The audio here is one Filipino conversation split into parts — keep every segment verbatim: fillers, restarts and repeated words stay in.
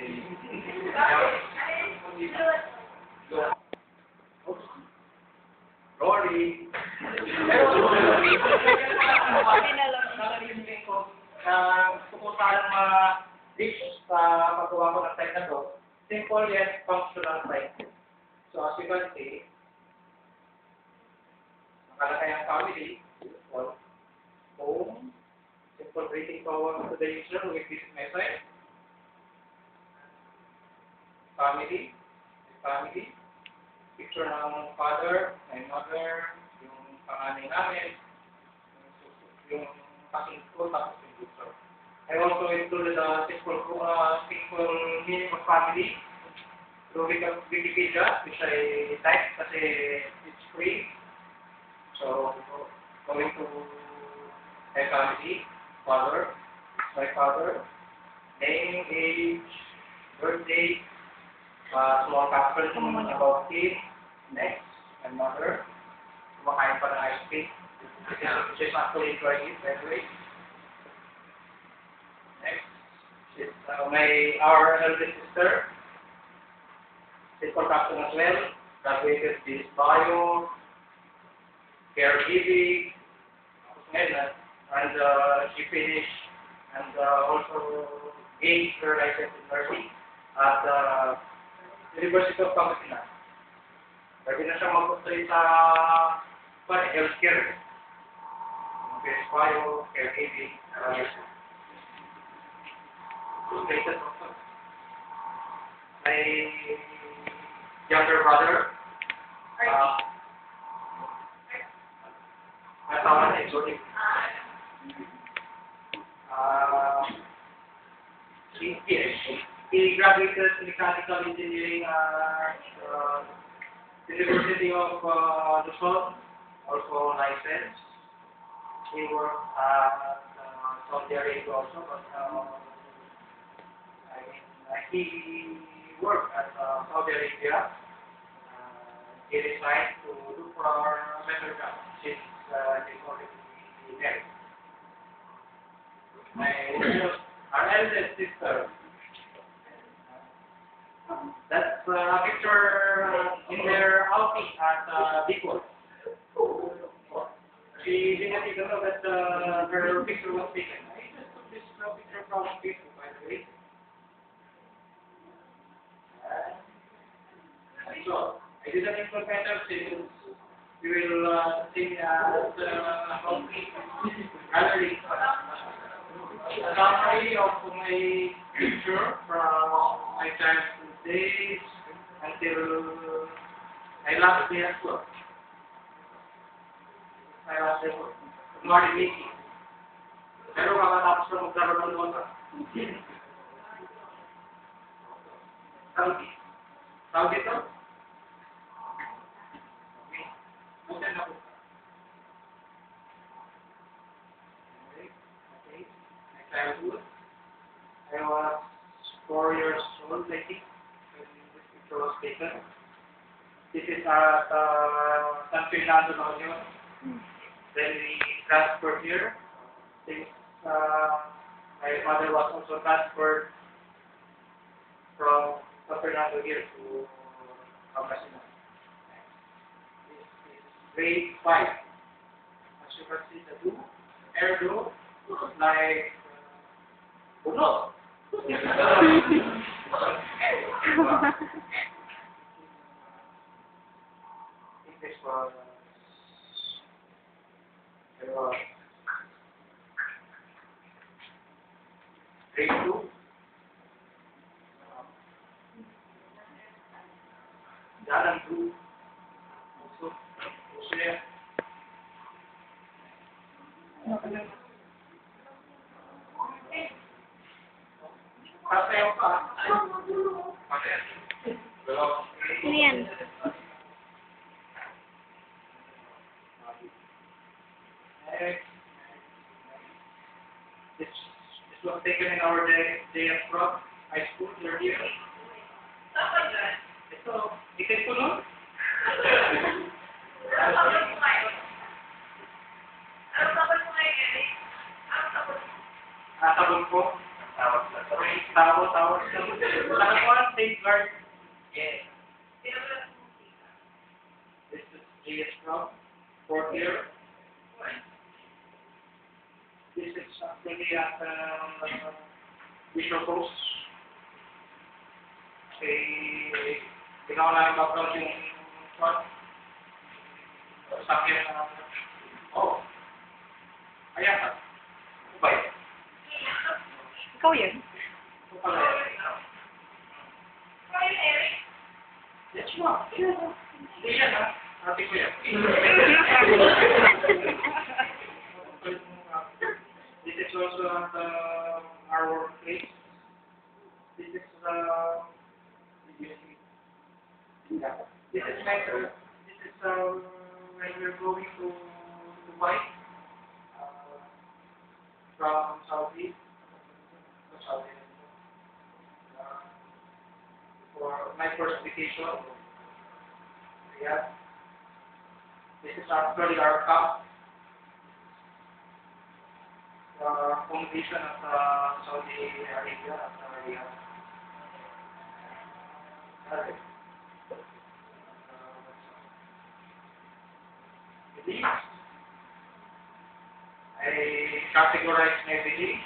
Rory. Pero, nalilimutin ko na gusto ko sanang ma-reach sa paggawa ko ng site na to. Simple yet functional site. So, as you can see, nakalagay ang family, useful, home, simple greeting power to the user who will visit my site, family, family, picture ng father, my mother, yung panganay namin, yung packing ko, tapos yung user. I also included a simple, uh, simple meaning of family through Wikipedia, which I typed kasi it's free. So, going to my family, father, my father, name, age, birthday, uh, small caption about him, next, my mother, kumakain pa ng ice cream, which is actually enjoying it, by the way. Next, is uh, my, our eldest sister, simple caption as well, graduated this bio, caregiving, and uh, she finished and uh, also gained her license in nursing at the uh, University of Pangasinan. Pwede na siya mag-apply sa uh, healthcare, basic bio, caregiving, uh, places also. My younger brother, uh, asawa na exotic. Uh, he, he, he graduated mechanical engineering at uh, University of uh, Luzon, also licensed. He worked at uh, Saudi Arabia also, but uh, I mean, uh, he worked at uh, Saudi Arabia. Uh, he decided to look for a better job since uh, he's already married. My our eldest sister. That's uh, a picture in their outing at uh, Bicol. She didn't even know that uh, her picture was taken. I just took this uh, picture from Facebook, by the way. Uh, so, I didn't implement her since we will uh, see at uh, gallery. A summary of my picture from my childhood days until my last day at work. My last day at work. Good morning, Mickey. Pero kakatapos na magkaroon ng nota. Saudi. Saudi ito? Okay. Bukan na po. Childhood. I was four years old, I think, when this picture was taken. This is at uh, San Fernando Noyon. Mm. Then we transferred here. Since uh, my mother was also transferred from San Fernando here to Pangasinan. This is grade five. As you can see, the blue, air blue, like Uno. This was uh, grade two. Jalan two. Also, also there. Pasayaw ka. Ano yan? This, this was taken in our day, day of Rock High School, third year. Ito, ikin ko nun? Ano sabon mo ngayon? Ano sabon mo ngayon, Eric? Ano sabon mo? Ah, sabon ko. Tawag na. Tawag, tawag. Nakakuha, safeguard. Yeah. This is J S from fourth year. This is actually at uh, Visual Post. Eh, ginawa namin background yung front. Sabi na, oh, ayan ka. Ano ba yun? Ikaw yun. Ito pala yun. Yes, ma'am. Hindi yan, ha? Ate ko yan. This is also at uh, our workplace. This is uh, this is my this is uh, when we're going to Dubai uh, from Saudi to Saudi uh, for my first vacation. Yeah, this is actually our camp. Uh, accommodation at uh, Saudi Arabia at uh, Riyadh. Okay. Uh, beliefs. I categorize my beliefs.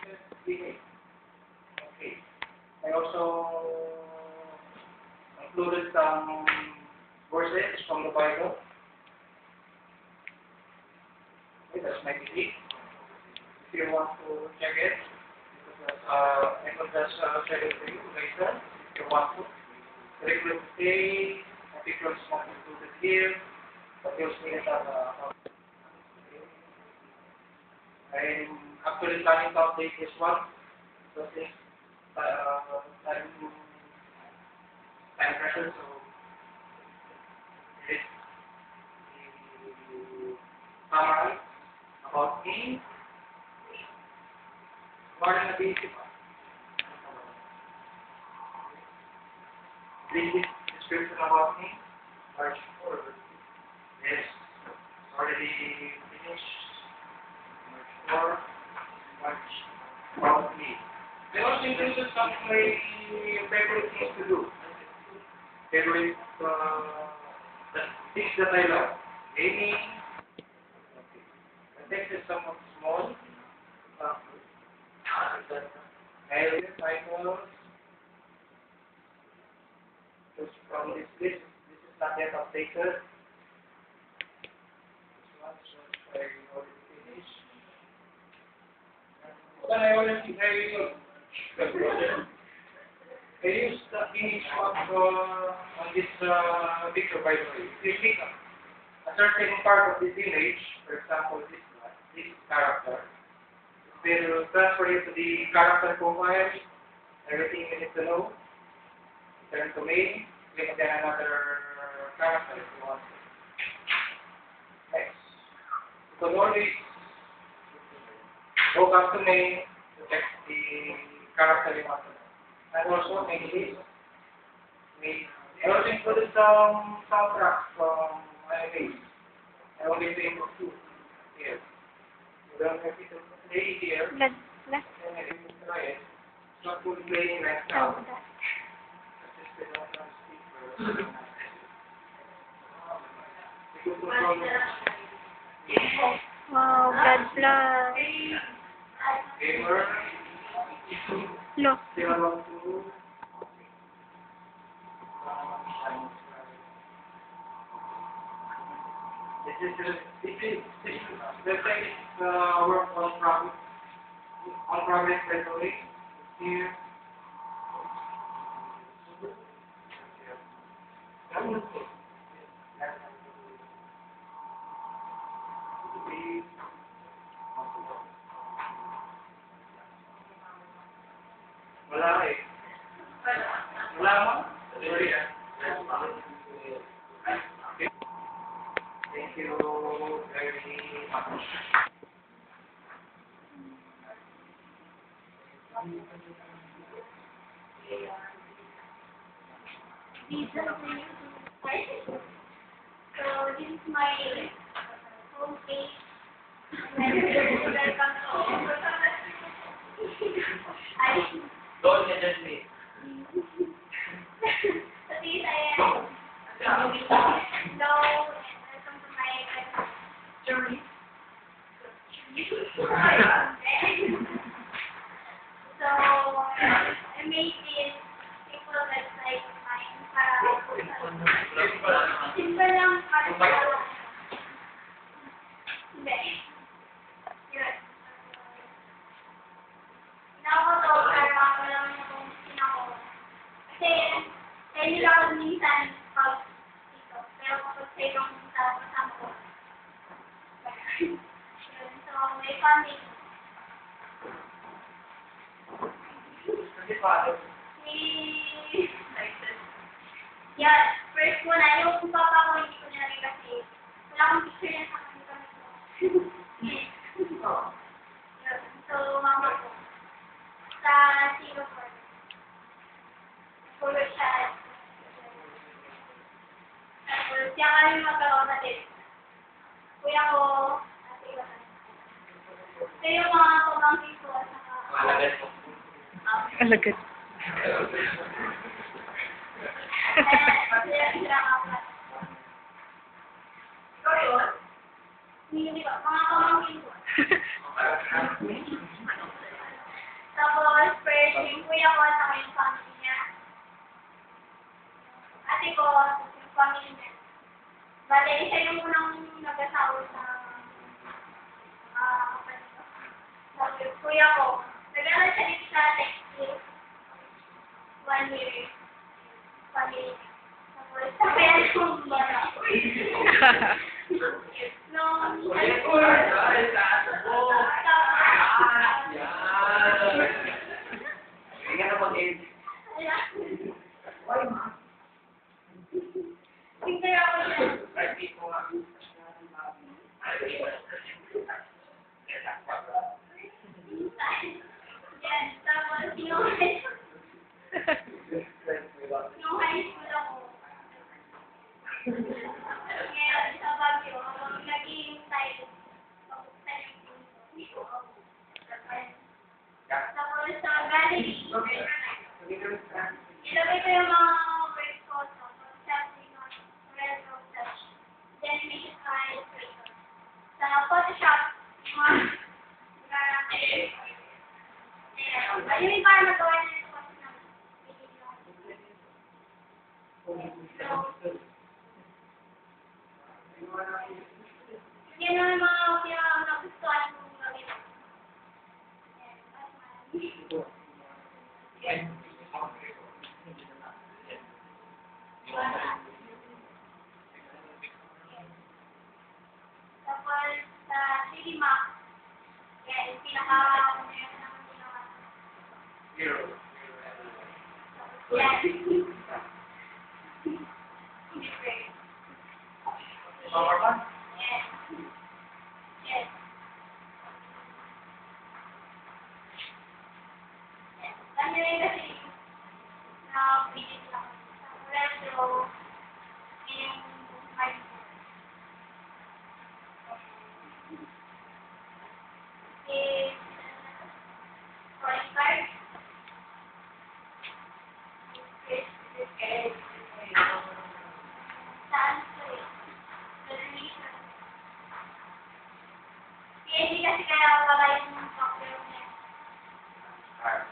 Okay. I also included some verses from the Bible. Okay, that's my belief. If you want to check it, uh, I will just uh, share it with you later if you want to. Curriculum today, articles not included here, but you'll see it as a. I'm actually planning to update this one because it's uh, time, time pressure, so it's the summary about me. What is the basic basic description about me? March fourth. Yes, already finished. March fourth. March about me. I also included some of my favorite things to do. Favorite uh, the things that I love. Gaming. Okay. I think there's somewhat small. Uh, Areas, cycles. Just from this list, this is not yet updated. This one, so I already finished. But I already, I I used the image of uh, on this uh, picture, by the way. If you click a certain part of this image, for example, this one, this character, will transfer you to the character profile, everything you need to know. Turn to main, click then another character if you want. Next. You can always go back to main to check the character you want to know. And also main list. Main. I also included some soundtracks from anime. I only played for two here. You don't have to play here. Lad, lad. And I can try it. It's not fully playing right now. Wow, blood, blood. Gamer. Lo. Zero two. This is this is this is the thing is uh, work on progress on progress by the way. Here. Wala eh. Wala mo? Sorry ah. Thank you very much. So this is my home page. And welcome to all. Ay, Doon ka dyan, eh. sa tingin ay, no, and welcome to my Journey. So, I made this simple website of mine para simple lang para hindi. Yun. Inawa ko to para wala mo kung sinako. Kasi, kaya nila ako minsan pag dito. Pero kapag sa ibang kasama ko. Yun. So, may family. Kasi paano? Si... Yeah, first one, ayaw kung papa ko, hindi ko nilagay kasi wala akong picture niya sa kanila nito. So, mama ko. Sa Singapore. Nagpulot siya. Tapos, siya kami magkakapatid. Kuya ko, ate ko. Ito yung mga pamangkin ko at saka... Malagas mo. Alagad. Hindi ba? Mga pamangkin ko. Tapos, first, yung kuya ko at saka yung family niya. Ate ko, yung family niya. Bale, siya yung unang nag-asawa sa ah, kapatid ko. Tapos, kuya ko, nag-aral siya dito sa textile. One year. Family. Tapos, sabi yan yung bata. Nung high school. Hindi ka na mag-edit. Tingnan ako siya. Hindi ko nga. Yan. Tapos, yung high school. Yung high school ako. Ngayon, sa Baguio, habang naging tayo, papunta yung pinto. Tapos, sa gallery, ilagay ko yung mga work ko, tapos, shopping on Red Road Touch, animation sa Illustrator. Sa Photoshop, mga Ayan. Ayun yung para magawa na yung post ng video. Yan ang mga pinaka-nagustuhan mong gawin. Ayan. Tapos, sa three D Max, yan, yung pinaka- Zero. Yan. Power man? Yes. Yes. Yes. Ano yun kasi, na-pilit lang. Sa retro, yung mindset. Is, calling card. Saan ko eh? Donation. Kaya hindi kasi kaya wala yung software niya. Ah.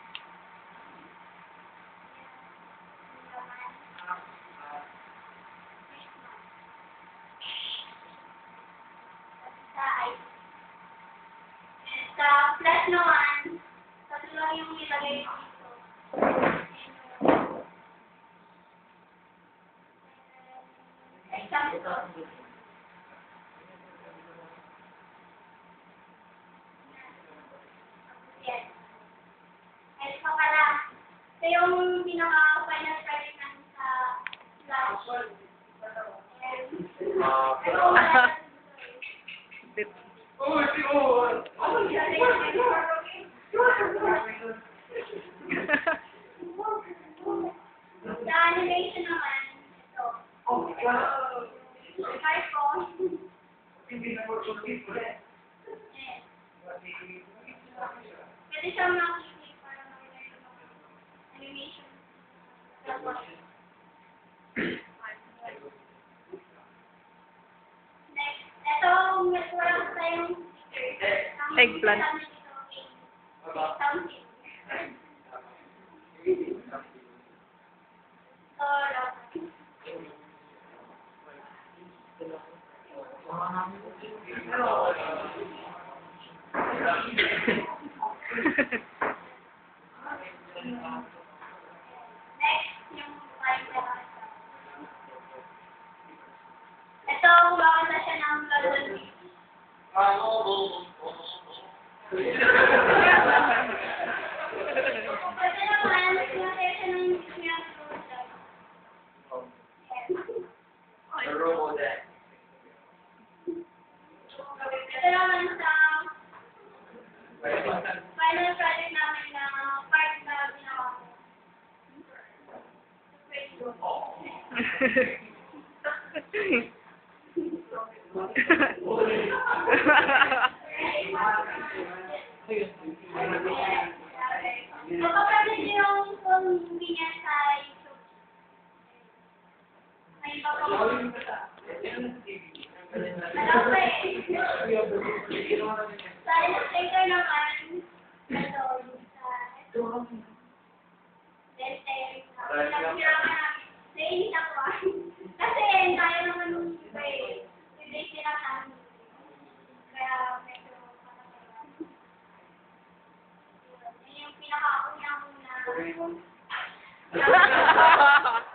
Sa I T. Sa flash naman, kasi lang yung nilagay dito. Example. Yes. And so pala, ito yung pinaka-final project namin sa Flash. And, Ah, ano, Oh, si Owen! sa animation naman, ito. Oh my God! iPhone. Hindi na mo ito ulit. Yes. Pwede siya Next, ito, may wala tayong sticker. Ang Eggplant. sabi nito, eh, something. So, next, yung final. Ito, gumawa na siya ng London City. Pwede naman, yung session ng Museum of Ito naman sa final project namin na part na ginawa ko. Facebook. Kapag yung kung hindi niya sa YouTube. Ay, baka mo. Alam ko eh. Sa illustrator naman, ito, sa ito. Then, eh, pinaghirapan namin. Nainis ako ah. Kasi, tayo naman nung iba eh. Hindi sila kami. Kaya, medyo patapos. Yun yung pinaka-una muna.